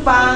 เปล่า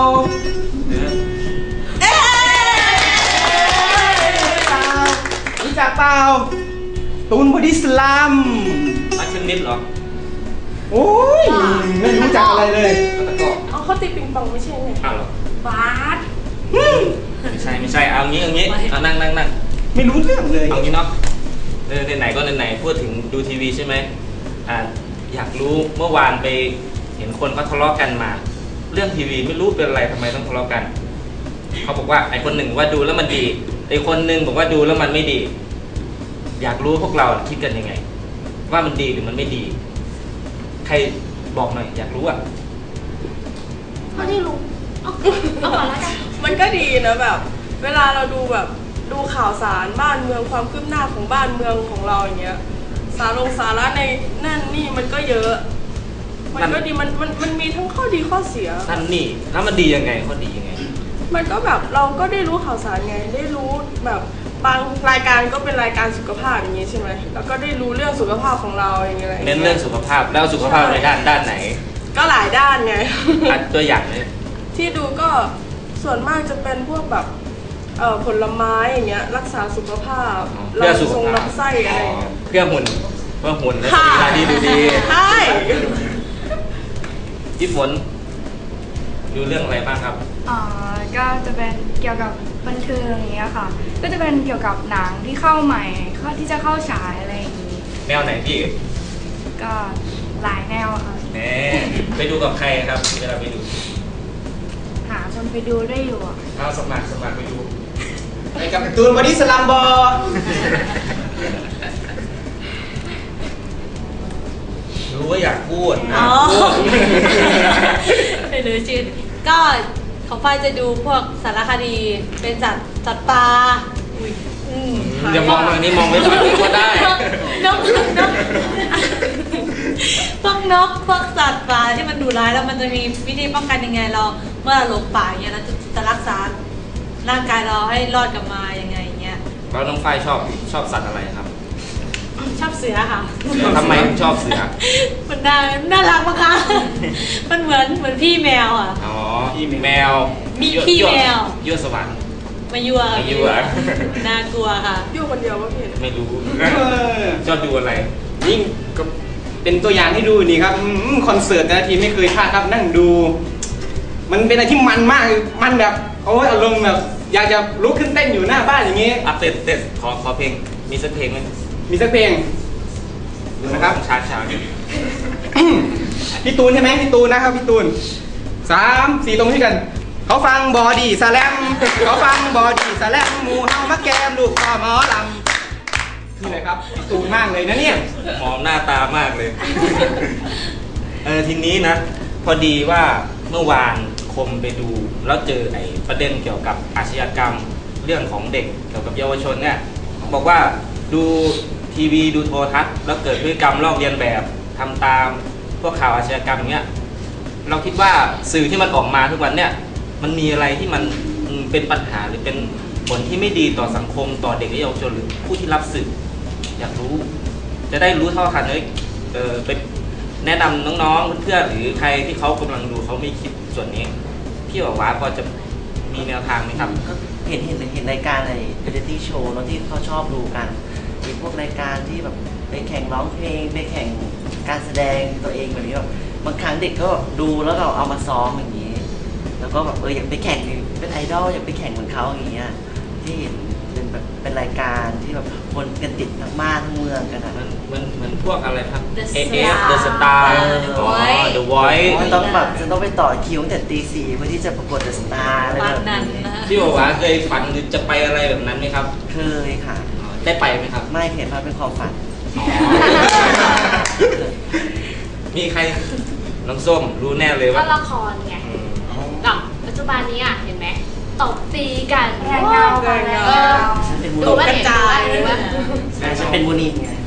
รู้จักเปล่าตูนบอดี้สแลมอาชนิดเหรอโอ้ยไม่รู้จักอะไรเลยเอาเขาตีปิงปองไม่ใช่ไงอ้าวเหรอบาสไม่ใช่เอางี้เอานั่งไม่รู้เรื่องเลยเอางี้เนาะไหนก็ไหนพูดถึงดูทีวีใช่ไหมอยากรู้เมื่อวานไปเห็นคนเขาทะเลาะกันมาเรื่องทีวีไม่รู้เป็นอะไรทำไมต้องทะเลาะกันเขาบอกว่าไอ้คนหนึ่งว่าดูแล้วมันดีไอ้คนหนึ่งบอกว่าดูแล้วมันไม่ดีอยากรู้พวกเราคิดกันยังไงว่ามันดีหรือมันไม่ดีใครบอกหน่อยอยากรู้เขาไม่รู้เอาก่อนแล้วกันมันก็ดีนะแบบเวลาเราดูแบบดูข่าวสารบ้านเมืองความคืบหน้าของบ้านเมืองของเราอย่างเงี้ยสาระในนั่นนี่มันก็เยอะมันก็ดีมันมีทั้งข้อดีข้อเสียนั่นนี่แล้วมันดียังไงข้อดียังไงมันก็แบบเราก็ได้รู้ข่าวสารไงได้รู้แบบบางรายการก็เป็นรายการสุขภาพอย่างงี้ใช่ไหมแล้วก็ได้รู้เรื่องสุขภาพของเราอย่างเงี้ยเน้นเรื่องสุขภาพแล้วสุขภาพในด้านไหนก็หลายด้านไงตัวอย่างเลยที่ดูก็ส่วนมากจะเป็นพวกแบบผลไม้อย่างเงี้ยรักษาสุขภาพเพื่อสุขภาพลำไส้อะไรเพื่อหุ่นและสรีระที่ดูดีใช่พี่ฝนดูเรื่องอะไรบ้างครับก็จะเป็นเกี่ยวกับบันเทิงอย่างเงี้ยค่ะก็จะเป็นเกี่ยวกับหนังที่เข้าใหม่ที่จะเข้าฉายอะไรอย่างงี้แนวไหนพี่ก็หลายแนวค่ะไปดูกับใครครับเวลาไปดูหาคนไปดูได้อยู่เอาสมัครไปดูไปกับตูนบอดี้สแลมบอรู้ว่าอยากพูดนะหรือชื่อก็ของฝ้ายจะดูพวกสารคดีเป็นสัตว์ปลาอย่ามองตรงนี้มองไว้ก่อนก็ได้นกพวกสัตว์ปลาที่มันดุร้ายแล้วมันจะมีวิธีป้องกันยังไงเราเมื่อเราหลงป่าอย่างเงี้ยเราจะรักษาร่างกายเราให้รอดกลับมายังไงอย่างเงี้ยแล้วน้องฝ้ายชอบสัตว์อะไรครับชอบเสือค่ะทำไมชอบเสือมันน่ารักมากค่ะมันเหมือนพี่แมวอ๋อพี่แมวมีพี่แมวยั่วสวรรค์มายั่วน่ากลัวค่ะยั่วคนเดียวว่าพี่ไม่รู้ชอบดูอะไรยิ่งก็เป็นตัวอย่างให้ดูนี่ครับคอนเสิร์ตแต่ละทีไม่เคยพลาดครับนั่งดูมันเป็นอะไรที่มันมากมันแบบโอ้ยอารมณ์แบบอยากจะลุกขึ้นเต้นอยู่หน้าบ้านอย่างงี้เต้นขอเพลงมีสักเพลงไหมมีสักเพลงนะครับช้าพี่ตูนใช่ไหมพี่ตูนนะครับพี่ตูน3-4ตรงที่กันเขาฟังบอดี้สแลมเขาฟังบอดี้สแลมหมูเฮามาแกมลูกพ่อหมอลำนี่เลยครับพี่ตูนมากเลยนะเนี่ยมองหน้าตามากเลยทีนี้นะพอดีว่าเมื่อวานคมไปดูแล้วเจอไอ้ประเด็นเกี่ยวกับอาชญากรรมเรื่องของเด็กเกี่ยวกับเยาวชนเนี่ยบอกว่าดูทีวีดูโทรทัศน์แล้วเกิดพฤติกรรมลอกเลียนแบบทำตามพวกข่าวอาชญากรรมอย่างเงี้ยเราคิดว่าสื่อที่มันออกมาทุกวันเนี่ยมันมีอะไรที่มันเป็นปัญหาหรือเป็นผลที่ไม่ดีต่อสังคมต่อเด็กและเยาวชนหรือผู้ที่รับสื่ออยากรู้จะได้รู้เท่าทันเลยไปแนะนำน้องๆเพื่อนๆหรือใครที่เขากำลังดูเขาไม่คิดส่วนนี้พี่บอกว่าพอจะมีแนวทางไหมครับเห็นรายการอะไรเรียลิตี้โชว์แล้วที่เขาชอบดูกันมีพวกรายการที่แบบไปแข่งร้องเพลงไปแข่งการแสดงตัวเองแบบนี้แบบบางครั้งเด็กก็ดูแล้วเราเอามาซ้อมอย่างนี้แล้วก็แบบอยากไปแข่งเป็นไอดอลอยากไปแข่งเหมือนเขาอย่างเงี้ยที่เห็นเป็นรายการที่แบบคนกันติดทั้งบ้านทั้งเมืองกันเหมือนพวกอะไรครับ AF The Star The Voice ต้องไปต่อคิวตั้งแต่ตี 4เพื่อที่จะประกวด The Star อะไรแบบนั้นพี่บอกว่าเคยฝันหรือจะไปอะไรแบบนั้นไหมครับเคยค่ะได้ไปไหมครับไม่เห็นว่าเป็นความฝันมีใครน้องส้มรู้แน่เลยว่าละครไงกับปัจจุบันนี้เห็นไหมตบตีกันแข่งเงาดูว่ากระจายฉันเป็นมูนินไง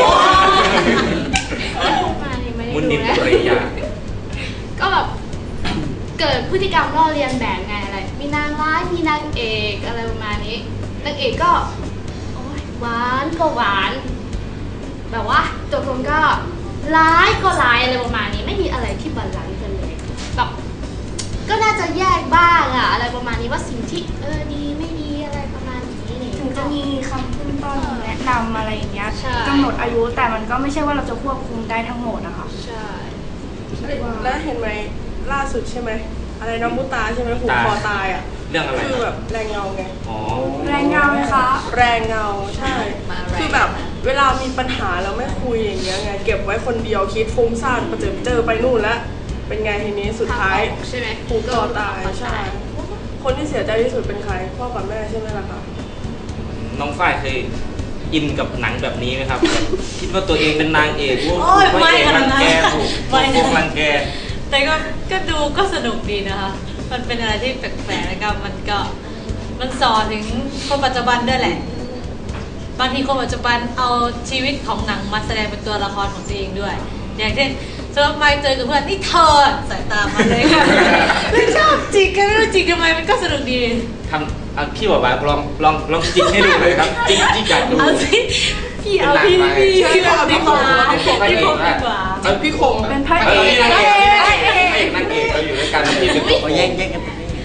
มุนินปริยาก็แบบเกิดพฤติกรรมล่อเลียนแบบไงอะไรมีนางร้ายมีนางเอกอะไรประมาณนี้นางเอกก็หวานก็หวานแบบว่าตัวคนก็ร้ายก็ร้ายอะไรประมาณนี้ไม่มีอะไรที่บาลานซ์กันเลยแบบก็น่าจะแยกบ้างอะอะไรประมาณนี้ว่าสิ่งที่ดีไม่ดีอะไรประมาณนี้นี่ถึงจะมีคำขึ้นต้นแนะนำอะไรอย่างเงี้ยใช่กำหนดอายุแต่มันก็ไม่ใช่ว่าเราจะควบคุมได้ทั้งหมดอะค่ะใช่แล้วเห็นไหมล่าสุดใช่ไหมอะไรน้องมุตาใช่ไหมผูกคอตายอ่ะเรื่องอะไรคือแบบแรงเงาไงอ๋อแรงเงาไหมคะแรงเงาใช่ คือแบบเวลามีปัญหาแล้วไม่คุยอย่างเงี้ยไงเก็บไว้คนเดียวคิดฟุ้งซ่านประเจอไปนู่นแล้วเป็นไงทีนี้สุดท้ายใช่ไหมผูกคอตายใช่ คนที่เสียใจที่สุดเป็นใครพ่อกับแม่ใช่ไหมล่ะคะน้องฝ้ายเคยอินกับหนังแบบนี้ไหมครับแบบคิดว่าตัวเองเป็นนางเอกว่าโอ้ยพระเอกไม่ขนารัดงนั้นแกถูกไม่นะถูกรังแกแต่ก็ดูก็สนุกดีนะคะ มันเป็นอะไรที่แปลกๆแล้วก็มันสอนถึงคนปัจจุบันด้วยแหละ บางทีคนปัจจุบันเอาชีวิตของหนังมาแสดงเป็นตัวละครของตัวเองด้วย อย่างเช่นสำหรับไมค์เจอกับเพื่อนนี่เธอสายตามาเลยค่ะเลยชอบจิกกันไม่รู้จิกทำไมมันก็สนุกดีทำพี่บอกว่าลองจิกให้ดูเลยครับจิกอยากดูเอาสิพี่เอาพี่เอาดีกว่าพี่คงดีกว่าพี่คงเป็นพระเอเออก นางเอกพระเอกนางเอกเราอยู่ด้วยกันพี่เป็นตัวโอ้แย่งกันไปนี่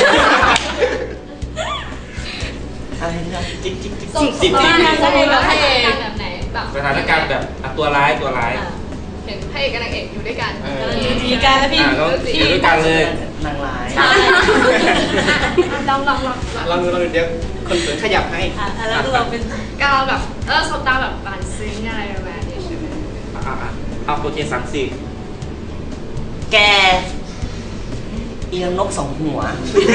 อะไรเนี่ยจิกส่งจิกสถานการณ์จิกแบบไหนแบบไหนแบบสถานการณ์แบบตัวร้ายเห็นพระเอกกับนางเอกอยู่ด้วยกันเอออยู่ทีกันแล้วพี่ก็อยู่ด้วยกันเลยนางร้ายลองเราเดี๋ยวคนสวยขยับให้แล้วเราเป็นก็เราแบบสบตาแบบบานซึ้งอะไรประมาณนี้ใช่ไหมเอาโอเค30 แกเอียงนกสองหัว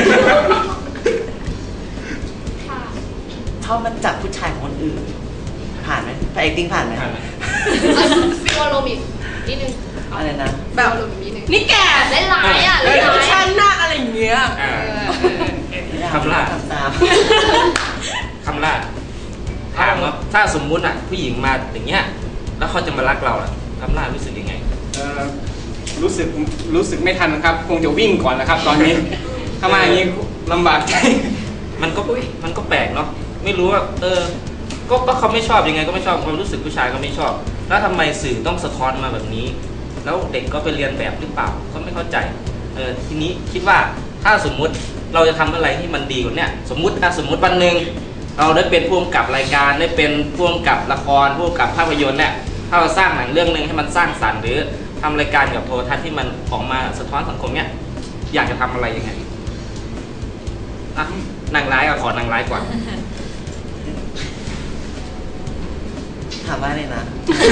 ค่ะชอบมันจับผู้ชายคนอื่น ผ่านไหมพระเอกติ้งผ่านไหมผ่านไหมฟิวอารมณ์อีกนิดนึงอะไรนะแบบอารมณ์อีกนิดนึงนี่แกได้ร้ายอ่ะแล้ได้วร้ายชันหน้าอะไรอย่างเงี้ยอ่าทำทำลาดทำตามคำลาดถามว่าถ้าสมมุติอ่ะผู้หญิงมาอย่างเงี้ยแล้วเขาจะมารักเราอ่ะคำลาดรู้สึกยังไงรู้สึกไม่ทันนะครับ คงจะวิ่งก่อนนะครับ ตอนนี้ถ้ามาอย่างนี้ลำบากใจมันก็แปลกเนาะไม่รู้ว่าก็เขาไม่ชอบยังไงก็ไม่ชอบความรู้สึกผู้ชายก็ไม่ชอบ แล้วทำไมสื่อต้องสะท้อนมาแบบนี้ แล้วเด็กก็ไปเรียนแบบหรือเปล่าก็ไม่เข้าใจทีนี้คิดว่าถ้าสมมุติเราจะทำอะไรที่มันดีกว่าเนี้ยสมมุติวันหนึ่งเราได้เป็นผู้กำกับรายการได้เป็นผู้กำกับละครผู้กำกับภาพยนตร์เนี่ยถ้าเราสร้างหนังเรื่องนึงให้มันสร้างสรรค์หรือทำรายการกับโทรทัศน์ที่มันออกมาสะท้อนสังคมเนี้ยอยากจะทำอะไรยังไงอ่ะนางร้ายขอนางร้ายก่อนถามว่าอะไรนะ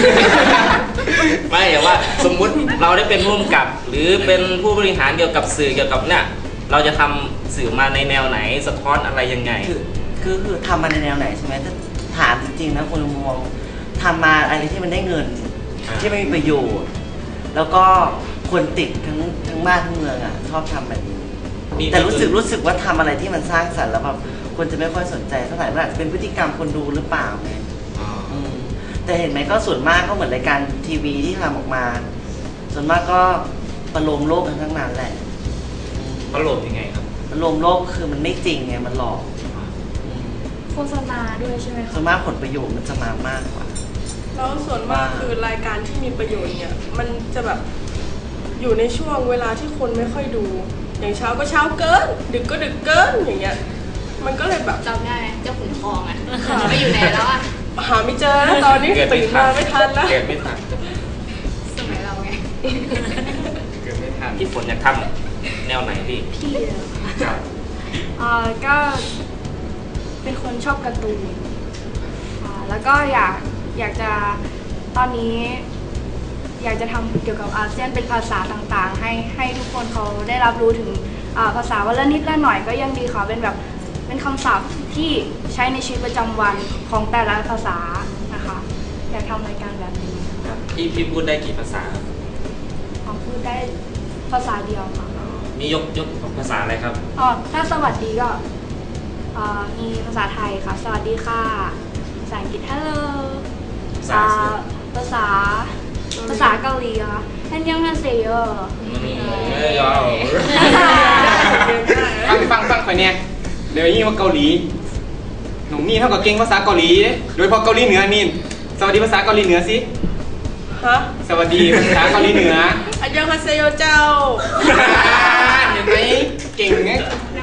ไม่แต่ว่าสมมุติเราได้เป็นผู้กำกับ หรือเป็นผู้บริหารเกี่ยวกับสื่อเกี่ยวกับเนี่ยเราจะทำสื่อมาในแนวไหนสะท้อนอะไรยังไงคือทำมาในแนวไหนใช่ไหมถ้าถามจริงๆนะคนมองทำมาอะไรที่มันได้เงิน ที่ไม่มีประโยชน์ แล้วก็คนติดทั้งบ้านทั้งเมืองอ่ะชอบทำแบบนี้แต่รู้สึกว่าทำอะไรที่มันสร้างสรรค์แล้วแบบคนจะไม่ค่อยสนใจเท่าไหร่มันอาจจะเป็นพฤติกรรมคนดูหรือเปล่าไงแต่เห็นไหมก็ส่วนมากก็เหมือนรายการทีวีที่ทำออกมา ส่วนมากก็ประโลมโลกกันทั้งนั้นแหละเขาโหลดยังไงครับประโลมโลกคือมันไม่จริงไงมันหลอกโฆษณาด้วยใช่ไหมส่คะวนมากผลประโยชน์มันจะมามากกว่าแล้วส่วนมากคือรายการที่มีประโยชน์เนี่ยมันจะแบบอยู่ในช่วงเวลาที่คนไม่ค่อยดู อย่างเช้าก็เช้าเกิน ดึกก็ดึกเกินอย่างเงี้ยมันก็เลยแบบจำได้ไหมเจ้าขุนทองอ่ะไปอยู่ไหนแล้วอ่ะหาไม่เจอแล้วตอนนี้เกิดไม่ตื่นทัมาน ไม่ทันแล้วเกิดไม่ทันสมัยเราไงเกิดไม่ทันพี่ฝนอยากทำแนวไหนพี่พี่เหรอครับก็เป็นคนชอบการ์ตูนแล้วก็อยากจะตอนนี้อยากจะทำเกี่ยวกับอาเซียนเป็นภาษาต่างๆ ให้ทุกคนเขาได้รับรู้ถึงภาษาวันละนิดละหน่อยก็ยังดีค่ะเป็นแบบเป็นคำศัพท์ที่ใช้ในชีวิตประจำวันของแต่ละภาษานะคะอยากทำรายการแบบนี้พี่พูดได้กี่ภาษาพูดได้ภาษาเดียวค่ะมียกภาษาอะไรครับถ้าสวัสดีก็มีภาษาไทยค่ะสวัสดีค่ะภาษาอังกฤษ hello ภาษาเกาหลีค่ะฮันยองฮันเซโยยาวฟังข่อยเนี่ยเดี๋ยวนี้ว่าเกาหลีหนุ่มนี่เท่ากับเก่งภาษาเกาหลีโดยเฉพาะเกาหลีเหนือนี่สวัสดีภาษาเกาหลีเหนือสิฮะสวัสดีภาษาเกาหลีเหนืออันยังฮาเซโยเจ้าเห็นไหมเก่งไง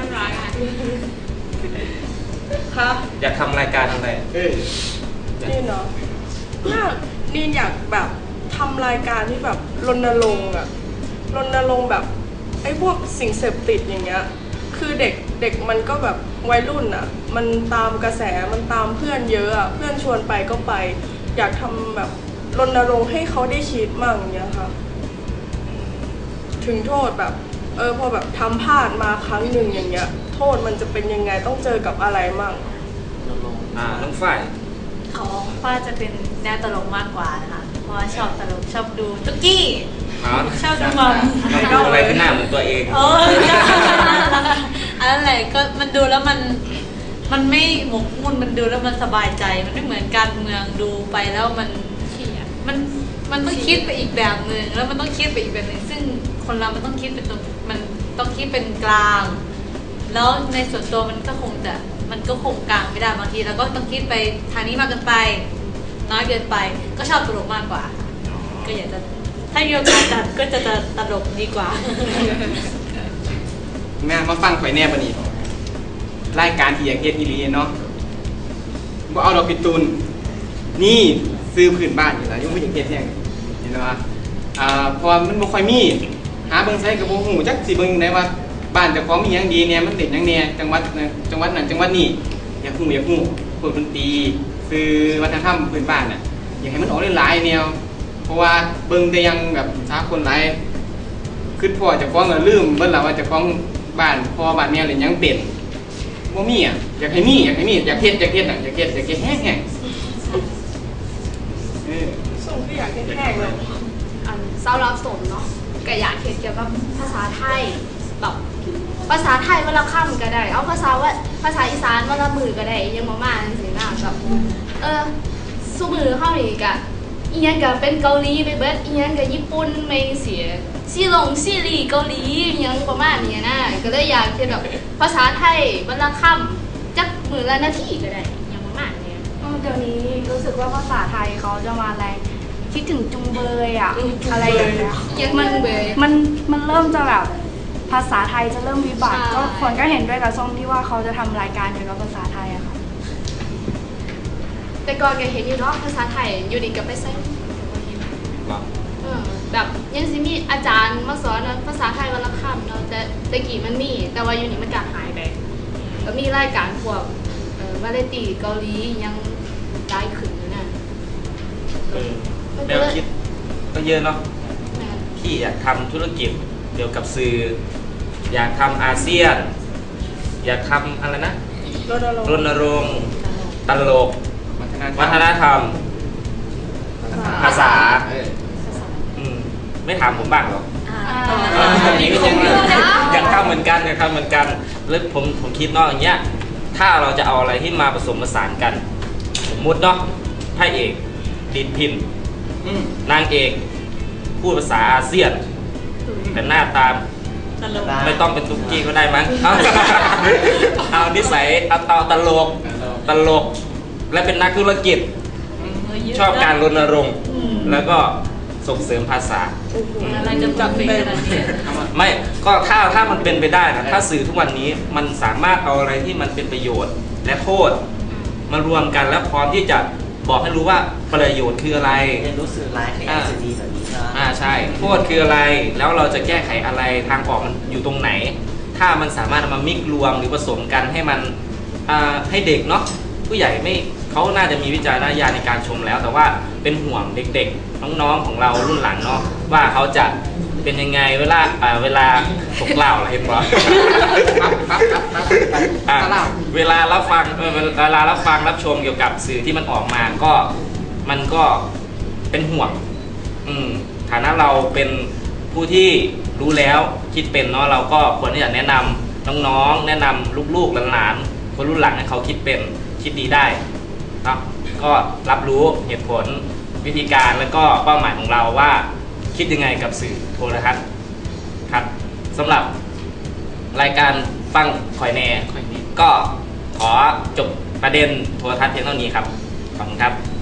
ฮะอยากทำรายการอะไรนี่เนาะนี่อยากแบบทำรายการที่แบบรณรงค์อะรณรงค์แบบไอ้พวกสิ่งเสพติดอย่างเงี้ยคือเด็กมันก็แบบวัยรุ่นอะมันตามกระแสมันตามเพื่อนเยอะอะเพื่อนชวนไปก็ไป อยากทำแบบรณรงค์ให้เขาได้คิดมั่งอย่างเงี้ยค่ะถึงโทษแบบพอแบบทำพลาดมาครั้งหนึ่งอย่างเงี้ยโทษมันจะเป็นยังไงต้องเจอกับอะไรมั่งน้องฝ้ายของป้าจะเป็นแนวตลกมากกว่านะคะเพราะว่าชอบตลกชอบดูตุ๊กกี้อ๋อชอบดูมัมดูอะไรขึ้นหน้าเหมือนตัวเองโอ้ยอันนั้นแหละก็มันดูแล้วมันไม่หมกมุ่นมันดูแล้วมันสบายใจมันไม่เหมือนการเมืองดูไปแล้วมันต้องคิดไปอีกแบบหนึ่งแล้วมันต้องคิดไปอีกแบบหนึ่งซึ่งคนเรามันต้องคิดเป็นตัวมันต้องคิดเป็นกลาง แล้วในส่วนตัวมันก็คงกลางไม่ได้บางทีเราก็ต้องคิดไปทางนี้มากเกินไปน้อยเกินไปก็ชอบตลกมากกว่าก็อยากจะถ้ามีโอกาสจัดก็จะตลกดีกว่าแม่มาฟังข่อยแน่ปะนี่รายการที่อยากเฮ็ดอีหลีเนาะบ่เอาดอกปิตูนนี่ซื้อพื้นบ้านอยู่แล้วยังบ่อยากเฮ็ดแฮงเห็นบ่เพราะว่ามันบ่ค่อยมีหาเบิ่งไสก็บ่ฮู้จักสิเบิ่งได้ว่าบ้านเจ้าของมีหยังดีแน่มันเด็ดหยังแน่จังหวัดนั้นจังหวัดนี้อยากฮู้พวกดนตรีซื้อวัฒนธรรมพื้นบ้านน่ะอยากให้มันออกหลายๆแนวเพราะว่าเบิ่งแต่ยังแบบสากลหลายคือพ่อเจ้าของก็ลืมเบิ่นล่ะว่าเจ้าของบ้านพ่อบ้านแม่เล่นหยังเป็นบ่มีอ่ะอยากให้มีอยากเฮ็ดน่ะอยากเฮ็ดแห้งๆส่งที่อยากแห้งๆเลยเศร้ารับสมเนาะก็อยากเขียนเกี่ยวกับภาษาไทยแบบภาษาไทยวันละคำก็ได้เอาภาษาอีสานวันละมือก็ได้ยังมาจังซี่นะแบบสู้มือเฮานี่ก็อีหยังก็เป็นเกาหลีไปเบิดอีหยังก็ญี่ปุ่นไม่เสียซีรีส์เกาหลีอีหยังประมาณนี้นะก็เลยอยากเขียนแบบภาษาไทยวันละคำจักมือละนาทีก็ได้ยังประมาณนี้เดี๋ยวนี้รู้สึกว่าภาษาไทยเขาจะมาแรงคิดถึงจุงเบยอะอะไรอย่างเงี้ยยังมันเบยมันเริ่มจะแบบภาษาไทยจะเริ่มวิบัติใช่ก็คนก็เห็นด้วยกับส้มที่ว่าเขาจะทำรายการเกี่ยวกับภาษาไทยอะค่ะแต่ก่อนก็เห็นอยู่เนาะภาษาไทยอยู่ดีก็ไปใส่แบบยังสิมีอาจารย์มาสอนภาษาไทยวันละคำเนาะแต่กี้มันมีแต่ว่าอยู่นี่มันก็หายไปก็มีรายการพวกวาไรตี้เกาหลียังได้ขึ้นอยู่นะแนวคิดก็เยอะเนาะพี่อยากทำธุรกิจเกี่ยวกับสื่ออยากทำอาเซียนอยากทำอะไรนะรณรงค์ตลกวัฒนธรรมภาษาไม่ถามผมบ้างหรออยากทำเหมือนกันแล้วผมคิดเนาะอย่างเงี้ยถ้าเราจะเอาอะไรที่มาผสมผสานกันสมมุติเนาะพระเอกดินพินนางเอกพูดภาษาอาเซียนแต่หน้าตาไม่ต้องเป็นตุ๊กกี้ก็ได้มั้งเอานิสัยเอาตลกและเป็นนักธุรกิจชอบการรณรงค์แล้วก็ส่งเสริมภาษาอะไรจะจำเป็นขนาดนี้ไม่ก็ถ้ามันเป็นไปได้นะถ้าสื่อทุกวันนี้มันสามารถเอาอะไรที่มันเป็นประโยชน์และโทษมารวมกันแล้วพร้อมที่จะบอกให้รู้ว่าประโยชน์คืออะไรเรียนรู้สื่อร้ายขยายสื่อดีแบบนี้นะใช่โทษคืออะไรแล้วเราจะแก้ไขอะไรทางออกมันอยู่ตรงไหน ถ้ามันสามารถเอามามิกรวมหรือผสมกันให้มันให้เด็กเนาะผู้ใหญ่ไม่เขาน่าจะมีวิจารณญาณในการชมแล้วแต่ว่าเป็นห่วงเด็กๆน้องๆของเรารุ่นหลังเนาะว่าเขาจะเป็นยังไงเวลาตกเหล่าอะไรเห็นปะเวลารับฟังรับชมเกี่ยวกับสื่อที่มันออกมาก็มันก็เป็นห่วงฐานะเราเป็นผู้ที่รู้แล้วคิดเป็นเนาะเราก็ควรที่จะแนะนำน้องๆแนะนำลูกๆหลานๆคนรุ่นหลังให้เขาคิดเป็นคิดดีได้เนาะก็รับรู้เหตุผลวิธีการแล้วก็เป้าหมายของเราว่าคิดยังไงกับสื่อโทรทัศน์ครับสำหรับรายการฟังคอยแน่ก็ขอจบประเด็นโทรทัศน์เพียงเท่านี้ครับขอบคุณครับ